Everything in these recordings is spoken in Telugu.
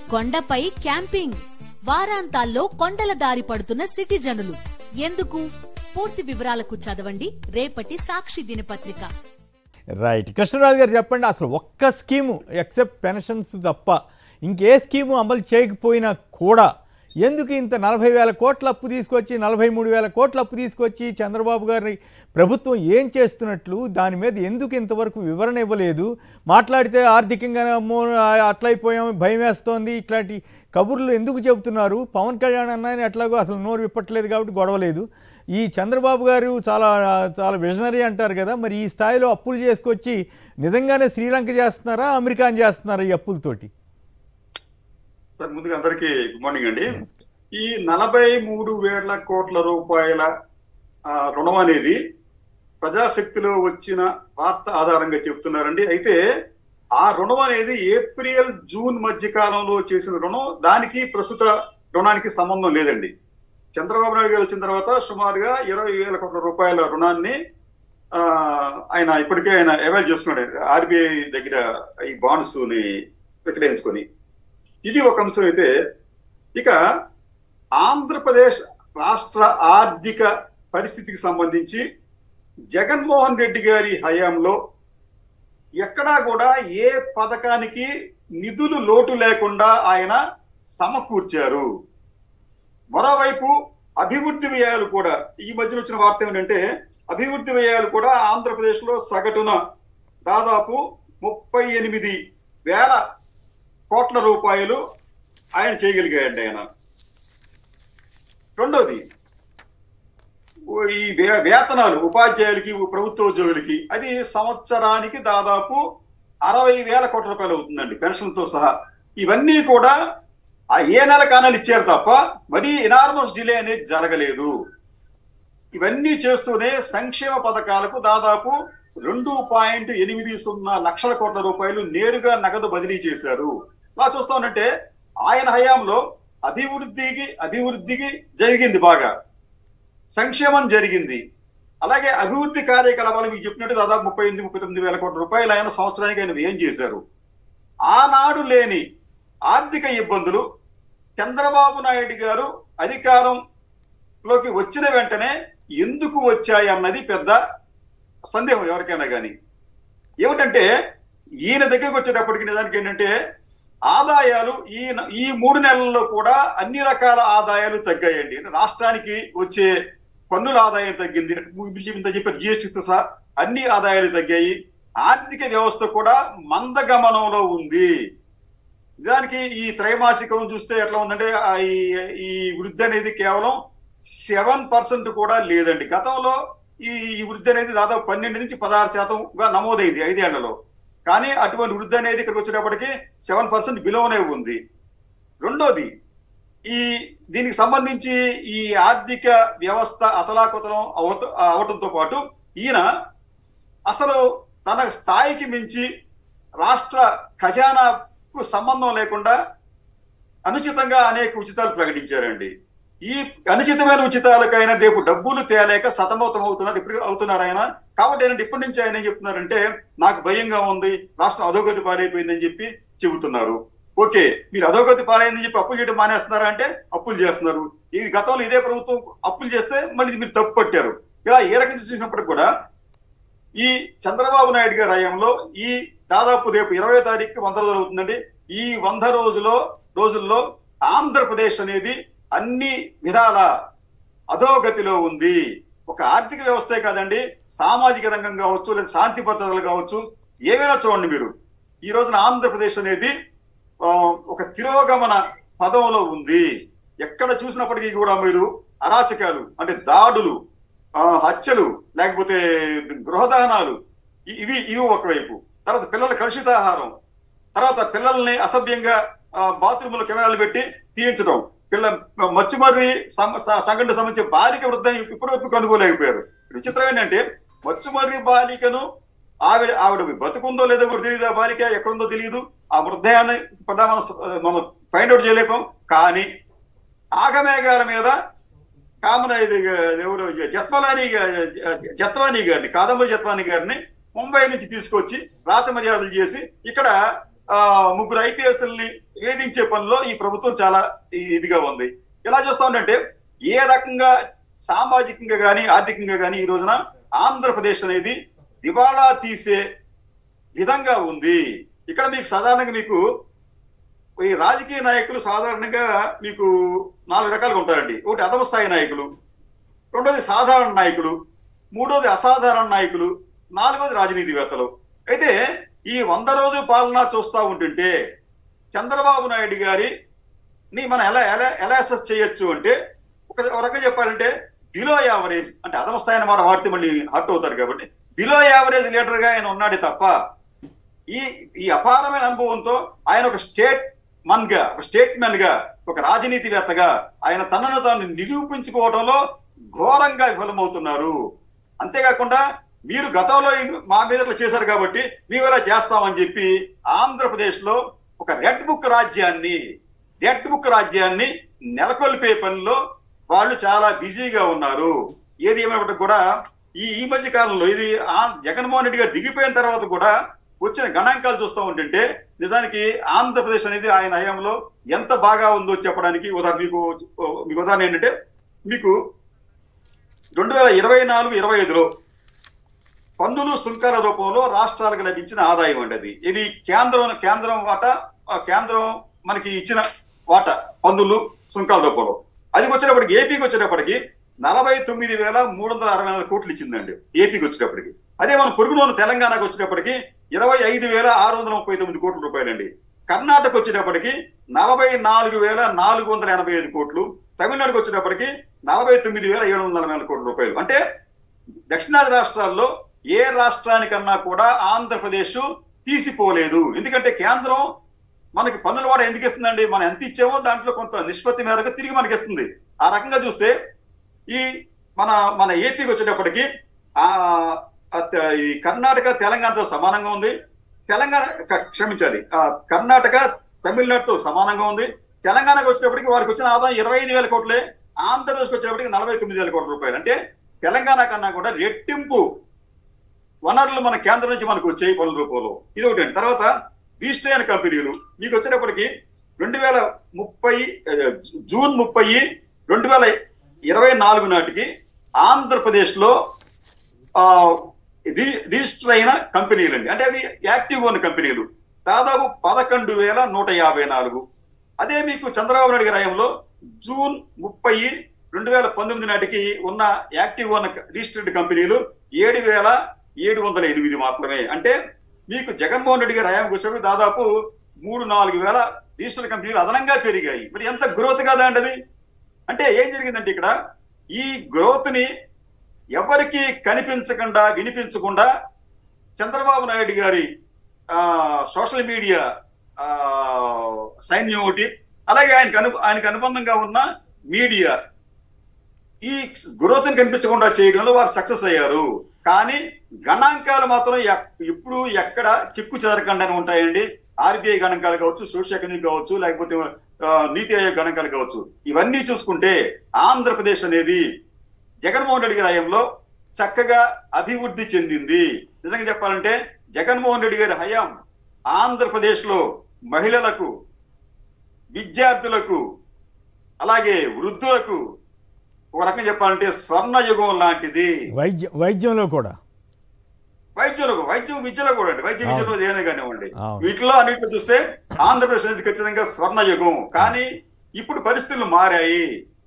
కొండపై క్యాంపింగ్, వారాంతాల్లో కొండల దారి పడుతున్న సిటిజనులు. ఎందుకు? పూర్తి వివరాలకు చదవండి రేపటి సాక్షి దినపత్రిక. రైట్. కృష్ణరాజు గారు చెప్పండి, అసలు ఒక్క స్కీము ఎక్సెప్ట్ పెన్షన్స్ తప్ప ఇంకే స్కీము అమలు చేయకపోయినా కూడా ఎందుకు ఇంత 40,000 కోట్ల అప్పు తీసుకొచ్చి 43,000 కోట్ల అప్పు తీసుకొచ్చి చంద్రబాబు గారి ప్రభుత్వం ఏం చేస్తున్నట్లు దాని మీద ఎందుకు ఇంతవరకు వివరణ ఇవ్వలేదు? మాట్లాడితే ఆర్థికంగా అట్లయిపోయాం, భయం వేస్తోంది, ఇట్లాంటి కబుర్లు ఎందుకు చెబుతున్నారు? పవన్ కళ్యాణ్ అన్నాయని ఎట్లాగో అసలు నోరు విప్పట్లేదు కాబట్టి గొడవలేదు. ఈ చంద్రబాబు గారు చాలా చాలా విజనరీ అంటారు కదా, మరి ఈ స్థాయిలో అప్పులు చేసుకొచ్చి నిజంగానే శ్రీలంక చేస్తున్నారా, అమెరికాని చేస్తున్నారా ఈ అప్పులతోటి? సార్, ముందుగా అందరికీ గుడ్ మార్నింగ్ అండి. ఈ 43,000 కోట్ల రూపాయల రుణం అనేది ప్రజాశక్తిలో వచ్చిన వార్త ఆధారంగా చెప్తున్నారండి. అయితే ఆ రుణం అనేది ఏప్రిల్ జూన్ మధ్య కాలంలో చేసిన రుణం, దానికి ప్రస్తుత రుణానికి సంబంధం లేదండి. చంద్రబాబు నాయుడు గారు వచ్చిన తర్వాత సుమారుగా 20,000 కోట్ల రూపాయల రుణాన్ని ఆయన ఇప్పటికే అవైల్ చేసుకున్నాడు ఆర్బీఐ దగ్గర ఈ బాండ్స్ ని విక్రయించుకొని. ఇది ఒక అంశం. అయితే ఇక ఆంధ్రప్రదేశ్ రాష్ట్ర ఆర్థిక పరిస్థితికి సంబంధించి జగన్మోహన్ రెడ్డి గారి హయాంలో ఎక్కడా కూడా ఏ పథకానికి నిధులు లోటు లేకుండా ఆయన సమకూర్చారు. మరోవైపు అభివృద్ధి వ్యయాలు కూడా, ఈ మధ్యన వచ్చిన వార్త ఏమిటంటే అభివృద్ధి వ్యయాలు కూడా ఆంధ్రప్రదేశ్ లో సగటున దాదాపు 38,000 కోట్ల రూపాయలు ఆయన చేయగలిగాయండి. ఆయన రెండోది, ఈ వేతనాలు ఉపాధ్యాయులకి, ప్రభుత్వ ఉద్యోగులకి అది సంవత్సరానికి దాదాపు 60,000 కోట్ల రూపాయలు అవుతుందండి, పెన్షన్తో సహా. ఇవన్నీ కూడా ఏ నెల కానాలు ఇచ్చారు తప్ప మరీ ఎనార్మస్ డిలే అనేది జరగలేదు. ఇవన్నీ చేస్తూనే సంక్షేమ పథకాలకు దాదాపు 2.80 లక్షల కోట్ల రూపాయలు నేరుగా నగదు బదిలీ చేశారు. ఇలా చూస్తా ఉన్నట్టే ఆయన హయాంలో అభివృద్ధికి జరిగింది, బాగా సంక్షేమం జరిగింది. అలాగే అభివృద్ధి కార్యకలాపాలు మీకు చెప్పినట్టు దాదాపు 38,000-39,000 కోట్ల రూపాయలు ఆయన సంవత్సరానికి ఆయన వ్యయం చేశారు. ఆనాడు లేని ఆర్థిక ఇబ్బందులు చంద్రబాబు నాయుడు గారు అధికారంలోకి వచ్చిన వెంటనే ఎందుకు వచ్చాయి అన్నది పెద్ద సందేహం ఎవరికైనా కానీ. ఏమిటంటే ఈయన దగ్గరికి వచ్చేటప్పటికి నిజానికి ఏంటంటే ఆదాయాలు ఈ 3 నెలల్లో కూడా అన్ని రకాల ఆదాయాలు తగ్గాయండి. రాష్ట్రానికి వచ్చే పన్నుల ఆదాయం తగ్గింది, ఇంత చెప్పారు, జిఎస్టీతో సహా అన్ని ఆదాయాలు తగ్గాయి. ఆర్థిక వ్యవస్థ కూడా మందగమనంలో ఉంది. నిజానికి ఈ త్రైమాసికం చూస్తే ఎట్లా ఉందంటే ఈ వృద్ధి అనేది కేవలం 7% కూడా లేదండి. గతంలో ఈ వృద్ధి అనేది దాదాపు 12 నుంచి 16% నమోదైంది 5 ఏళ్లలో. కానీ అటువంటి వృద్ధి అనేది ఇక్కడికి వచ్చేటప్పటికి 7% బిలోనే ఉంది. రెండోది, దీనికి సంబంధించి ఈ ఆర్థిక వ్యవస్థ అతలాకుతలం అవటంతో పాటు ఈయన అసలు తన స్థాయికి మించి రాష్ట్ర ఖజానాకు సంబంధం లేకుండా అనుచితంగా అనేక ఉచితాలు ప్రకటించారండి. ఈ అనుచితమైన ఉచితాలకైనా రేపు డబ్బులు తేలేక సతమతం అవుతున్నారు ఆయన. కాబట్టి ఏంటంటే ఇప్పటి నుంచి ఆయన ఏం చెప్తున్నారంటే నాకు భయంగా ఉంది, రాష్ట్రం అధోగతి పాలైపోయిందని చెప్పి చెబుతున్నారు. ఓకే, మీరు అధోగతి పాలైందని చెప్పి అప్పులు చేయడం మానేస్తున్నారా అంటే అప్పులు చేస్తున్నారు. ఈ గతంలో ఇదే ప్రభుత్వం అప్పులు చేస్తే మళ్ళీ మీరు తప్పు పట్టారు. ఇలా ఏ రకంగా చూసినప్పటికి కూడా ఈ చంద్రబాబు నాయుడు గారి హయాంలో ఈ దాదాపు రేపు 20వ తారీఖు 100 రోజులు అవుతుందండి. ఈ 100 రోజుల్లో ఆంధ్రప్రదేశ్ అనేది అన్ని విధాల అధోగతిలో ఉంది. ఒక ఆర్థిక వ్యవస్థే కాదండి, సామాజిక రంగం కావచ్చు, లేదా శాంతి భద్రతలు కావచ్చు, ఏమైనా చూడండి మీరు. ఈ రోజున ఆంధ్రప్రదేశ్ అనేది ఒక తిరోగమన పదంలో ఉంది. ఎక్కడ చూసినప్పటికీ కూడా మీరు అరాచకాలు అంటే దాడులు, హత్యలు, లేకపోతే గృహదహనాలు, ఇవి ఒకవైపు. తర్వాత పిల్లల కలుషితాహారం, తర్వాత పిల్లల్ని అసభ్యంగా బాత్రూంలో కెమెరాలు పెట్టి తీయించడం, మచ్చుమర్రి సంఘటన సంబంధించి బాలిక వృద్ధ ఇప్పటివరకు కనుగోలేకపోయారు. విచిత్రం ఏంటంటే మచ్చుమర్రి బాలికను ఆవిడ బతుకుందో లేదో కూడా తెలియదు, ఆ బాలిక ఎక్కడుందో తెలియదు, ఆ మృతదేహాన్ని మనం ఫైండ్ అవుట్ చేయలేకపోయాం. కానీ ఆగమేఘాల మీద ఎవరు జత్వానీ గారిని, కాదంబరి జత్వానీ గారిని ముంబై నుంచి తీసుకొచ్చి రాచమర్యాదలు చేసి ఇక్కడ ముగ్గురు ఐపీఎస్ని వేధించే పనిలో ఈ ప్రభుత్వం చాలా ఇదిగా ఉంది. ఎలా చూస్తా ఉంటే ఏ రకంగా సామాజికంగా కానీ ఆర్థికంగా కానీ ఈ రోజున ఆంధ్రప్రదేశ్ అనేది దివాళా తీసే విధంగా ఉంది. ఇక్కడ మీకు సాధారణంగా మీకు ఈ రాజకీయ నాయకులు సాధారణంగా మీకు 4 రకాలుగా ఉంటారండి. ఒకటి అధమ స్థాయి నాయకులు, రెండోది సాధారణ నాయకులు, మూడోది అసాధారణ నాయకులు, నాలుగోది రాజనీతివేత్తలు. అయితే ఈ 100 రోజు పాలన చూస్తూ ఉంటుంటే చంద్రబాబు నాయుడు గారిని మనం ఎలా అసెస్ చేయొచ్చు అంటే ఒక రకంగా చెప్పాలంటే బిలో యావరేజ్, అంటే అధమ స్థాయి అన్నమాట వాడితే మళ్ళీ హర్ట్ అవుతారు కాబట్టి బిలో యావరేజ్ లీడర్ గా ఆయన ఉన్నాడే తప్ప ఈ అపారమైన అనుభవంతో ఆయన ఒక స్టేట్మెన్ గా ఒక రాజనీతివేత్తగా ఆయన తనను తాను నిరూపించుకోవడంలో ఘోరంగా విఫలమవుతున్నారు. అంతేకాకుండా మీరు గతంలో మా మీద ఇట్లా చేశారు కాబట్టి మేము ఇలా చేస్తామని చెప్పి ఆంధ్రప్రదేశ్ లో ఒక రెడ్ బుక్ రాజ్యాన్ని నెలకొల్పే పనిలో వాళ్ళు చాలా బిజీగా ఉన్నారు. ఏది ఏమైనప్పటికీ కూడా ఈ మధ్య కాలంలో ఇది జగన్మోహన్ రెడ్డి గారు దిగిపోయిన తర్వాత కూడా వచ్చిన గణాంకాలు చూస్తూ ఉంటుంటే నిజానికి ఆంధ్రప్రదేశ్ అనేది ఆయన హయాంలో ఎంత బాగా ఉందో చెప్పడానికి మీకు ఉదాహరణ ఏంటంటే మీకు 2024-25లో పన్నులు సుంకాల రూపంలో రాష్ట్రాలకు లభించిన ఆదాయం అండి. అది ఇది కేంద్రం వాటా, కేంద్రం మనకి ఇచ్చిన వాటా పన్నులు సుంకాల రూపంలో అది వచ్చేటప్పటికి ఏపీకి వచ్చేటప్పటికి 49,364 కోట్లు ఇచ్చిందండి ఏపీకి వచ్చేటప్పటికి. అదే మన పొరుగులోని తెలంగాణకు వచ్చేటప్పటికి 25,639 కోట్ల రూపాయలండి. కర్ణాటక వచ్చేటప్పటికి 44,485 కోట్లు, తమిళనాడుకు వచ్చేటప్పటికి 49,740 కోట్ల రూపాయలు. అంటే దక్షిణాది రాష్ట్రాల్లో ఏ రాష్ట్రానికన్నా కూడా ఆంధ్రప్రదేశ్ తీసిపోలేదు. ఎందుకంటే కేంద్రం మనకి పన్నుల వాడ ఎందుకు ఇస్తుందండి, మనం ఎంత ఇచ్చామో దాంట్లో కొంత నిష్పత్తి మేరకు తిరిగి మనకి ఇస్తుంది. ఆ రకంగా చూస్తే ఈ మన ఏపీకి వచ్చేటప్పటికి ఈ కర్ణాటక తెలంగాణతో సమానంగా ఉంది. కర్ణాటక తమిళనాడుతో సమానంగా ఉంది. తెలంగాణకు వచ్చేటప్పటికి వారికి వచ్చిన ఆదాయం 25,000 కోట్లే, ఆంధ్రప్రదేశ్కి వచ్చేటప్పటికి 49,000 కోట్ల రూపాయలు. అంటే తెలంగాణ కన్నా కూడా రెట్టింపు వనరులు మన కేంద్రం నుంచి మనకు వచ్చాయి పనుల రూపంలో. ఇది ఒకటి. తర్వాత రిజిస్టర్ అయిన కంపెనీలు మీకు వచ్చేటప్పటికి 2030 జూన్ 30, 2024 నాటికి ఆంధ్రప్రదేశ్ లో రిజిస్టర్ అయిన కంపెనీలు అండి, అంటే అవి యాక్టివ్ ఉన్న కంపెనీలు దాదాపు 11,154. అదే మీకు చంద్రబాబు నాయుడు గారి హయాంలో జూన్ 30, 2019 నాటికి ఉన్న యాక్టివ్ ఉన్న రిజిస్టర్డ్ కంపెనీలు 7,708 మాత్రమే. అంటే మీకు జగన్మోహన్ రెడ్డి గారి హయాంకి వచ్చేటప్పుడు దాదాపు 3-4 వేల రిజిస్టర్డ్ కంపెనీలు అదనంగా పెరిగాయి. మరి ఎంత గ్రోత్ కాదా అండి అది. అంటే ఏం జరిగిందంటే ఇక్కడ ఈ గ్రోత్ ని ఎవరికి కనిపించకుండా వినిపించకుండా చంద్రబాబు నాయుడు గారి సోషల్ మీడియా సైన్యం ఒకటి, అలాగే ఆయనకు అనుబంధంగా ఉన్న మీడియా ఈ గ్రోత్ ని కనిపించకుండా చేయడంలో వారు సక్సెస్ అయ్యారు. కానీ గణాంకాలు మాత్రం ఇప్పుడు ఎక్కడ చిక్కు చెదరకుండానే ఉంటాయండి. ఆర్బీఐ గణాంకాలు కావచ్చు, సోషల్ ఎకనామిక్ కావచ్చు, లేకపోతే నీతి ఆయోగ్ గణాంకాలు కావచ్చు. ఇవన్నీ చూసుకుంటే ఆంధ్రప్రదేశ్ అనేది జగన్మోహన్ రెడ్డి గారి హయాంలో చక్కగా అభివృద్ధి చెందింది. నిజంగా చెప్పాలంటే జగన్మోహన్ రెడ్డి గారి హయాం ఆంధ్రప్రదేశ్ లో మహిళలకు, విద్యార్థులకు, అలాగే వృద్ధులకు ఒక రకంగా చెప్పాలంటే స్వర్ణ యుగం లాంటిది. వైద్యంలో కూడా, విద్యలో కూడా అండి, వైద్య విద్యలో ఏదైనా కానివ్వండి, వీటిలో అన్నింటిలో చూస్తే ఆంధ్రప్రదేశ్ అనేది ఖచ్చితంగా స్వర్ణ యుగం. కానీ ఇప్పుడు పరిస్థితులు మారాయి.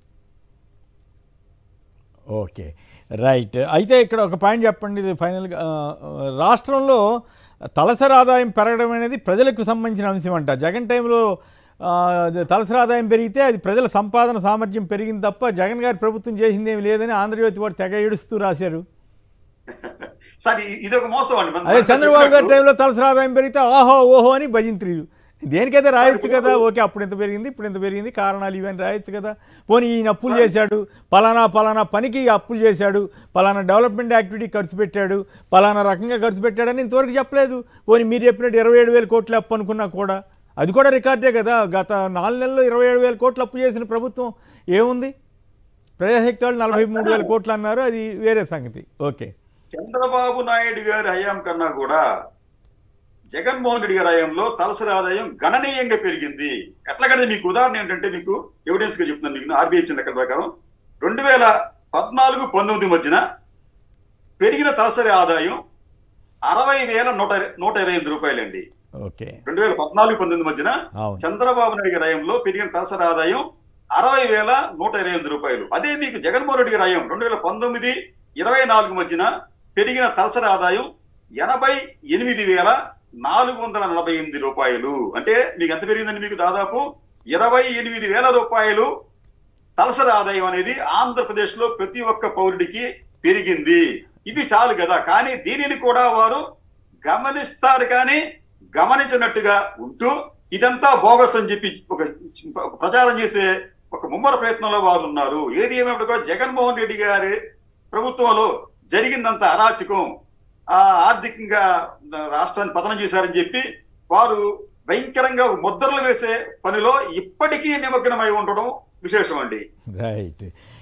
Okay, right. అయితే ఇక్కడ ఒక పాయింట్ చెప్పండి ఫైనల్గా. రాష్ట్రంలో తలసరి ఆదాయం పెరగడం అనేది ప్రజలకు సంబంధించిన అంశం అంట. జగన్ టైంలో తలసరి ఆదాయం పెరిగితే అది ప్రజల సంపాదన సామర్థ్యం పెరిగింది తప్ప జగన్ గారి ప్రభుత్వం చేసింది ఏమి లేదని ఆంధ్రజ్యోతి వాడు తెగ ఏడుస్తూ రాశారు. ఇది ఒక మోసం అండి. అదే చంద్రబాబు గారి టైంలో తలసరి ఆదాయం పెరిగితే ఆహో ఓహో అని భజంత్రీలు. దేనికైతే రాయొచ్చు కదా, ఓకే అప్పుడు ఎంత పెరిగింది, ఇప్పుడు ఎంత పెరిగింది, కారణాలు ఇవన్నీ రాయొచ్చు కదా. పోనీ ఈయన అప్పులు చేశాడు, పలానా పనికి అప్పులు చేశాడు, పలానా డెవలప్మెంట్ యాక్టివిటీ ఖర్చు పెట్టాడు, పలానా రకంగా ఖర్చు పెట్టాడని ఇంతవరకు చెప్పలేదు. పోనీ మీరు చెప్పినట్టు 27,000 కోట్లు అప్పు అనుకున్నా కూడా అది కూడా రికార్డే కదా. గత 4 నెలల్లో 27,000 కోట్లు అప్పు చేసిన ప్రభుత్వం ఏముంది? ప్రజాశక్తి వాళ్ళు 43,000 కోట్లు అన్నారు, అది వేరే సంగతి. ఓకే, చంద్రబాబు నాయుడు గారి హయాం కన్నా కూడా జగన్మోహన్ రెడ్డి గారి హయాంలో తలసరి ఆదాయం గణనీయంగా పెరిగింది. ఎట్లాగంటే మీకు ఉదాహరణ ఏంటంటే, మీకు ఎవిడెన్స్ గా చెప్తున్నాను. మీకు ఆర్బీఐ ఇచ్చిన లెక్కల ప్రకారం 2014-19 మధ్యన పెరిగిన తలసరి ఆదాయం 60,128 రూపాయలండి. ఓకే. 2014-19 మధ్యన అవును. చంద్రబాబు నాయుడు గారి హయాంలో పెరిగిన తలసరి ఆదాయం 60,128 రూపాయలు. అదే మీకు జగన్మోహన్ రెడ్డి గారి హయాం 2019-24 మధ్యన పెరిగిన తలసరి ఆదాయం 88,448 రూపాయలు. అంటే మీకు ఎంత పెరిగిందండి? మీకు దాదాపు 28,000 రూపాయలు తలసరి ఆదాయం అనేది ఆంధ్రప్రదేశ్ లో ప్రతి ఒక్క పౌరుడికి పెరిగింది. ఇది చాలు కదా, కానీ దీనిని కూడా వారు గమనిస్తారు కానీ గమనించినట్టుగా ఉంటూ ఇదంతా బోగస్ అని చెప్పి ఒక ప్రచారం చేసే ఒక ముమ్మర ప్రయత్నంలో వారు ఉన్నారు. ఏది ఏమైనా కూడా జగన్మోహన్ రెడ్డి గారి ప్రభుత్వంలో జరిగిందంత అరాచకం, ఆర్థికంగా రాష్ట్రాన్ని పతనం చేశారని చెప్పి వారు భయంకరంగా ముద్రలు వేసే పనిలో ఇప్పటికీ నిమగ్నమై ఉండడం విశేషం అండి. రైట్.